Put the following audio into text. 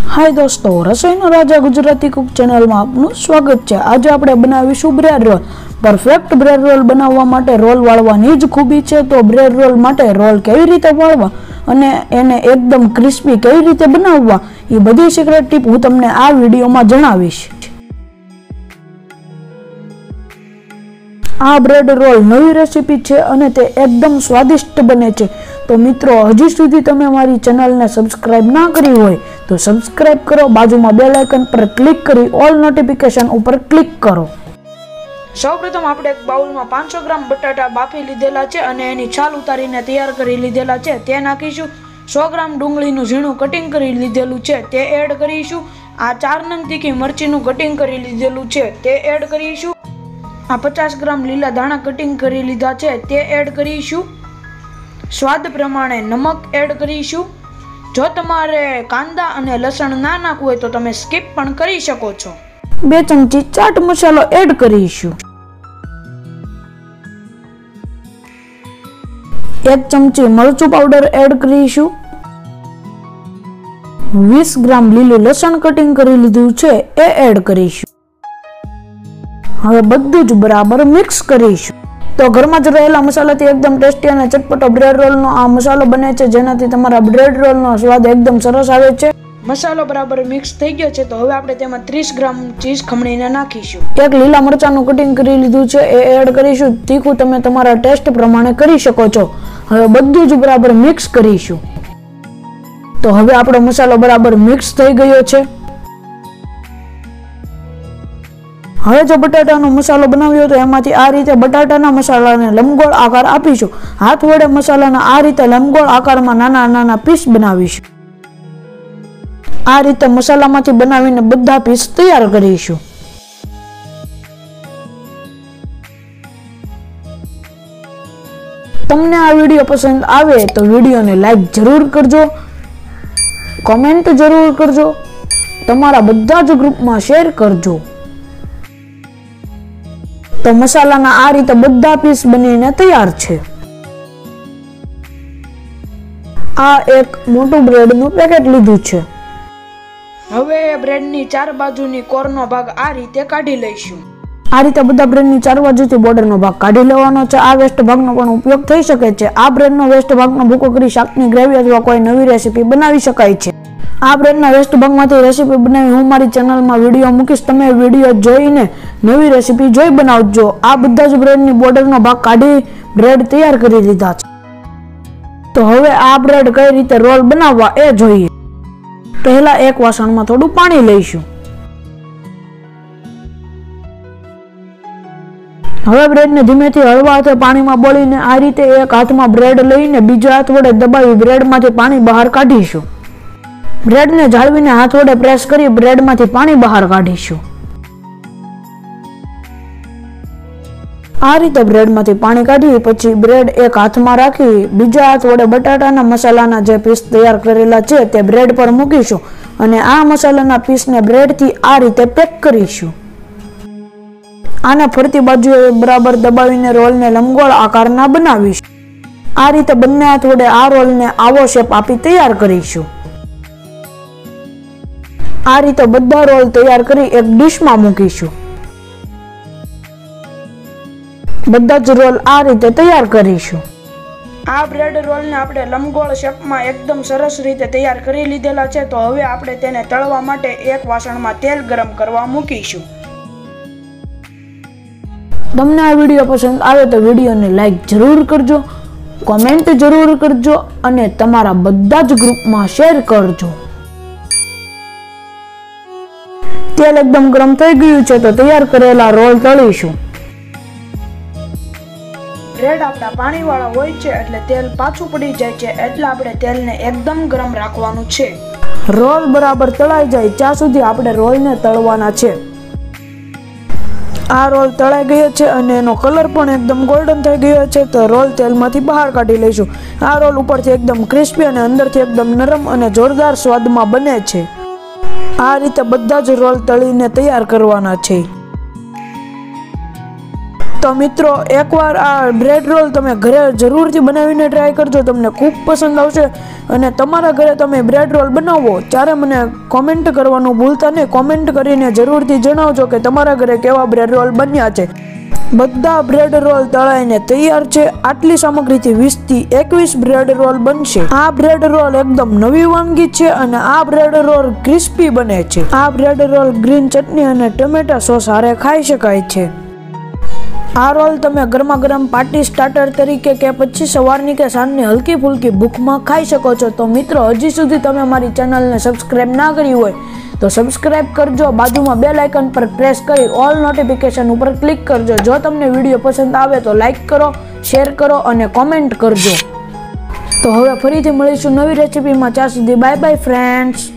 हाय दोस्तों, रसोईनो राजा गुजराती कुक चेनल में आपनु स्वागत है। आज આપણે બનાવીશું bread roll. Perfect bread roll બનાવવા માટે રોલ વાળવાની જ ખૂબી છે। તો બ્રેડ રોલ માટે રોલ કેવી રીતે વાળવા અને એને એકદમ ક્રિસ્પી કેવી રીતે બનાવવા એ બધી સિક્રેટ ટીપ હું તમને આ વિડિયોમાં જણાવીશ। આ બ્રેડ રોલ નવી રેસીપી છે અને તે એકદમ સ્વાદિષ્ટ બને છે। तो मित्रों, हजी सुधी तमे मारी चैनल ने सब्सक्राइब ना करी होय तो सब्सक्राइब करो, बाजू में बेल आइकन पर क्लिक करी ऑल नोटिफिकेशन ऊपर क्लिक करो। सौप्रथम आपणे एक बाउल में 500 ग्राम बटाटा बाफी लीधेला छे अने एनी छाल उतारीने तैयार करी लीधेला छे। ते नाखीशुं। 100 ग्राम डુંગળીનું ઝીણું કટિંગ કરી લીધેલું છે તે એડ કરીશું। આ 4 નંગ તીખી મરચીનું કટિંગ કરી લીધેલું છે તે એડ કરીશું। આ 50 ગ્રામ લીલા ધાણા કટિંગ કરી લીધા છે તે એડ કરીશું। स्वाद प्रमाणे नमक एड करीशु। जो तमारे कांदा अने लसण ना नाखवुं होय तो तमे स्कीप पण करी शको छो। 2 चमची चाट मसालो एड करीशु। 1 चमची मरचू पाउडर एड करीशु। 20 ग्राम लीलू लसण कटिंग करी लीधुं छे ए एड करीशु। हवे बधुं ज बराबर मिक्स करीशु। तो घर में ज रहेला मसालाथी एकदम टेस्टी और चटपटो ब्रेड रोल नो आ मसालो बने छे, जेनाथी तमारा ब्रेड रोल नो स्वाद एकदम सरस आवे छे। मसालो बराबर मिक्स थई गयो छे तो हवे आपणे तेमां 30 ग्राम चीज खमणीने नाखीशुं। एक लीला मरचाનું कटिंग કરી લીધું છે એ એડ કરીશું। તીખું તમે તમારા ટેસ્ટ પ્રમાણે કરી શકો છો। હવે બધું જ બરાબર મિક્સ કરીશું। તો હવે આપણો મસાલો બરાબર મિક્સ થઈ ગયો છે। હવે જો બટાટાનો મસાલો બનાવ્યો તો એમાંથી આ રીતે બટાટાના મસાલાને લંબગોળ આકાર આપીશું। હાથ વડે મસાલાના આ રીતે લંબગોળ આકારમાં નાના નાના પીસ બનાવીશું। આ રીતે મસાલામાંથી બનાવીને બધા પીસ તૈયાર કરીશું। તમને આ વિડિયો પસંદ આવે તો વિડિયોને લાઈક જરૂર કરજો, કમેન્ટ જરૂર કરજો, તમારા બધા જ ગ્રુપમાં શેર કરજો। तो मसालाना आ रीते बधा पीस बनीने तैयार छे। आ एक मोटू ब्रेडनुं पेकेट लीधुं छे। हवे ब्रेडनी 4 बाजुनी कोरनो भाग आ रीते काढी लईशुं। आ रीते बधा ब्रेडनी 4 बाजुथी बोर्डरनो भाग काढी लेवानो छे। आ वेस्ट भागनो पण उपयोग थई शके छे। आ ब्रेडनो वेस्ट भागनो भूको करी शाकनी ग्रेवी अथवा कोई नवी रेसिपी बनावी शकाय छे। आ ब्रेडना वेस्ट भागमांथी रेसिपी बनावी हूँ मारी चेनल में विडियो मूकीश। तमे विडियो जोईने नवी रेसिपी जोई बनावजो। आ बधा ज ब्रेडनी बोर्डरनो भाग काढी ब्रेड तैयार करी लीधा छे। तो हवे आ ब्रेड कई रीते रोल बनाववा ए जोईए। पहेला एक वासणमां थोडुं पाणी लईशुं। हवे ब्रेडने धीमेथी हळवा हाथे पाणीमां बोळीने आ रीते एक हाथमां ब्रेड लईने बीजा हाथ वडे दबावी ब्रेडमांथी पाणी बहार काढीशुं। ब्रेड ने जाळवीने हाथ वडे प्रेस करी ब्रेड मांथी पाणी बहार काढीशुं। आ रीते ब्रेड मांथी पाणी काढी पछी ब्रेड एक हाथ में राखी बीजा हाथ वडे बटाटाना मसालाना जे पीस तैयार करेला छे ते ब्रेड पर मूकीशुं अने आ मसालाना पीस ने ब्रेड थी आ रीते पेक करीशुं। आने फरती बाजुए बराबर दबावीने रोल ने लंबगोळ आकारना बनावीशुं। आ रीते बंने हाथ वडे आ रोल ने आवो शेप आपी तैयार करीशुं। आ रीते बधा रोल तैयार करी एक डिश में मूकीशुं। बधा ज रोल आ रीते तैयार करीशुं। आ ब्रेड रोल ने आपणे लंबगोळ शेप में एकदम सरस रीते तैयार करी लीधेला छे। तो हवे आपणे तेने तळवा माटे एक वासणमां तेल गरम करवा मूकीशुं। तमने आ विडियो पसंद आवे तो विडियोने लाइक जरूर करजो, कमेंट जरूर करजो अने तमारा बधा ज ग्रुपमां शेर करजो। तेल एकदम गरम थई गयुं छे तो तैयार करेला रोल तळीशुं। ब्रेड आपड़ा पाणीवाळा होय छे એટલે तेल पाछું પડી જાય છે એટલે આપણે તેલને એકદમ ગરમ રાખવાનું છે। રોલ બરાબર તળાઈ જાય ત્યાં સુધી આપણે રોલને તળવાના છે। આ રોલ તળાઈ ગયો છે અને એનો કલર પણ એકદમ ગોલ્ડન થઈ ગયો છે તો રોલ તેલમાંથી બહાર કાઢી લઈશું। આ રોલ ઉપરથી એકદમ ક્રિસ્પી અને અંદરથી એકદમ નરમ અને જોરદાર સ્વાદમાં બને છે। आ रीते बधा ज रोल तळीने तैयार करवाना छे। તો મિત્રો એકવાર આ બ્રેડ રોલ તમે ઘરે જરૂરથી બનાવીને ટ્રાય કરજો, તમને ખૂબ પસંદ આવશે. અને તમારા ઘરે તમે બ્રેડ રોલ બનાવો ત્યારે મને કોમેન્ટ કરવાનું ભૂલતા નહીં. કોમેન્ટ કરીને જરૂરથી જણાવજો કે તમારા ઘરે કેવા બ્રેડ રોલ બન્યા છે. બધા બ્રેડ રોલ તળાઈને તૈયાર છે. આટલી સામગ્રીથી 20 થી 21 બ્રેડ રોલ બનશે. આ બ્રેડ રોલ એકદમ નવી વાનગી છે અને આ બ્રેડ રોલ ક્રિસ્પી બને છે. આ બ્રેડ રોલ ગ્રીન ચટણી અને ટમેટા સોસ હારે ખાઈ શકાય છે. આ રોલ તમે ગરમા ગરમ પાર્ટી સ્ટાર્ટર તરીકે કે પછી સવારની કે સાંજની હલકી ફુલકી ભૂખમાં ખાઈ શકો છો. તો મિત્રો હજી સુધી તમે મારી ચેનલને સબસ્ક્રાઇબ ના કરી હોય તો સબસ્ક્રાઇબ કરજો. બાજુમાં બેલ આઇકન પર પ્રેસ કરી ઓલ નોટિફિકેશન ઉપર ક્લિક કરજો. જો તમને વિડીયો પસંદ આવે તો લાઈક કરો, શેર કરો અને કોમેન્ટ કરજો. તો હવે ફરીથી મળીશું નવી રેસીપીમાં. ત્યાં સુધી બાય બાય ફ્રેન્ડ્સ.